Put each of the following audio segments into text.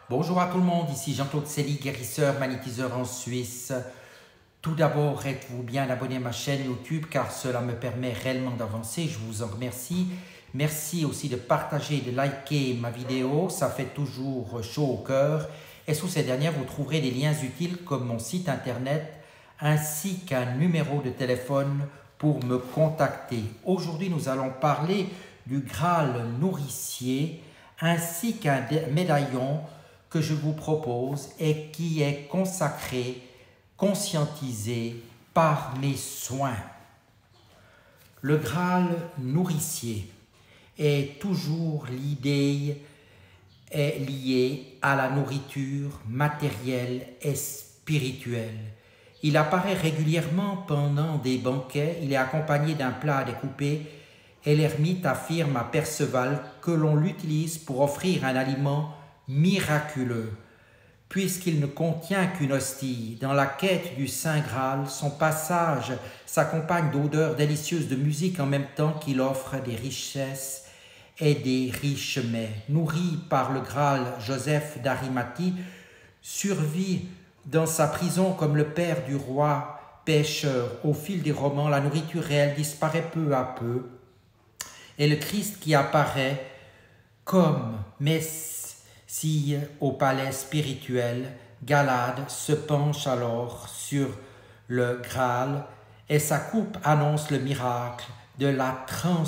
Bonjour à tout le monde, ici Jean-Claude Célie, guérisseur, magnétiseur en Suisse. Tout d'abord, êtes-vous bien abonné à ma chaîne YouTube car cela me permet réellement d'avancer, je vous en remercie. Merci aussi de partager, de liker ma vidéo, ça fait toujours chaud au cœur. Et sous ces dernières, vous trouverez des liens utiles comme mon site internet ainsi qu'un numéro de téléphone pour me contacter. Aujourd'hui, nous allons parler du Graal nourricier ainsi qu'un médaillon que je vous propose et qui est consacré, conscientisé par mes soins. Le Graal nourricier est toujours l'idée est liée à la nourriture matérielle et spirituelle. Il apparaît régulièrement pendant des banquets, il est accompagné d'un plat découpé et l'ermite affirme à Perceval que l'on l'utilise pour offrir un aliment miraculeux, puisqu'il ne contient qu'une hostie. Dans la quête du Saint Graal, son passage s'accompagne d'odeurs délicieuses de musique en même temps qu'il offre des richesses et des riches mets. Nourri par le Graal, Joseph d'Arimathie survit dans sa prison comme le père du roi pécheur. Au fil des romans, la nourriture réelle disparaît peu à peu et le Christ qui apparaît comme Messie au palais spirituel, Galade se penche alors sur le Graal et sa coupe annonce le miracle de la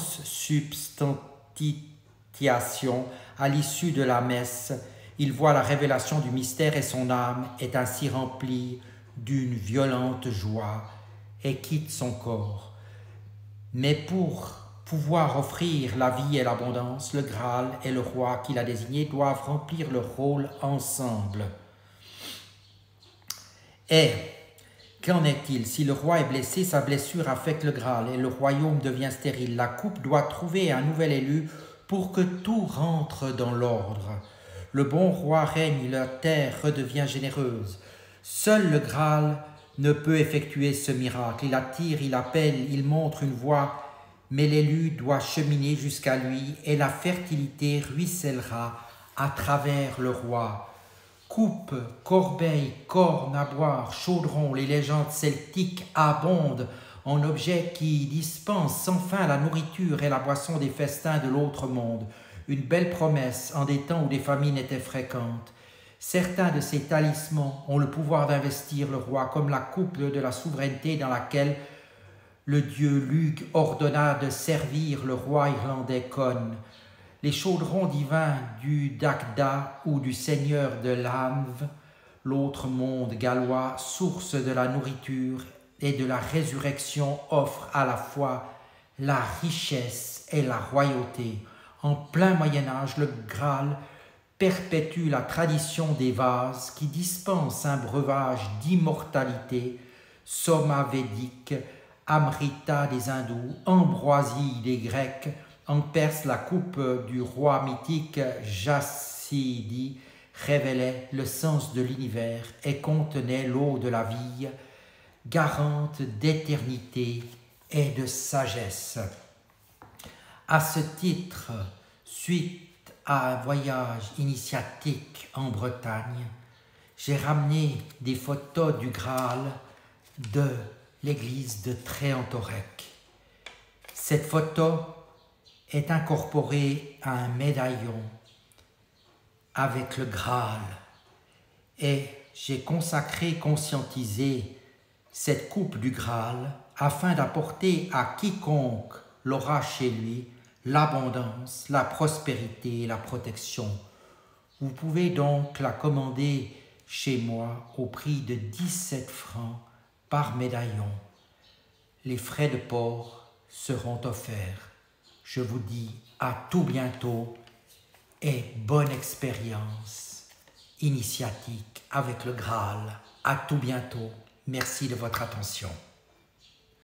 transsubstantiation à l'issue de la messe. Il voit la révélation du mystère et son âme est ainsi remplie d'une violente joie et quitte son corps. Mais pour pouvoir offrir la vie et l'abondance, le Graal et le roi qu'il a désigné doivent remplir leur rôle ensemble. Et qu'en est-il? Si le roi est blessé, sa blessure affecte le Graal et le royaume devient stérile. La coupe doit trouver un nouvel élu pour que tout rentre dans l'ordre. Le bon roi règne, la terre redevient généreuse. Seul le Graal ne peut effectuer ce miracle. Il attire, il appelle, il montre une voie, mais l'élu doit cheminer jusqu'à lui et la fertilité ruissellera à travers le roi. Coupe, corbeille, corne à boire, chaudron, les légendes celtiques abondent en objets qui dispensent sans fin la nourriture et la boisson des festins de l'autre monde. Une belle promesse en des temps où des famines étaient fréquentes. Certains de ces talismans ont le pouvoir d'investir le roi comme la coupe de la souveraineté dans laquelle le dieu Lugh ordonna de servir le roi irlandais Conn. Les chaudrons divins du Dagda ou du seigneur de l'Anve, l'autre monde gallois, source de la nourriture et de la résurrection, offrent à la fois la richesse et la royauté. En plein Moyen-Âge, le Graal perpétue la tradition des vases qui dispensent un breuvage d'immortalité, soma védique, Amrita des hindous, ambroisie des Grecs, en Perse la coupe du roi mythique Jassidi révélait le sens de l'univers et contenait l'eau de la vie, garante d'éternité et de sagesse. À ce titre, suite à un voyage initiatique en Bretagne, j'ai ramené des photos du Graal de l'église de Tréantorec. Cette photo est incorporée à un médaillon avec le Graal et j'ai conscientisé cette coupe du Graal afin d'apporter à quiconque l'aura chez lui l'abondance, la prospérité et la protection. Vous pouvez donc la commander chez moi au prix de 17 francs par médaillon. Les frais de port seront offerts. Je vous dis à tout bientôt et bonne expérience initiatique avec le Graal. À tout bientôt. Merci de votre attention.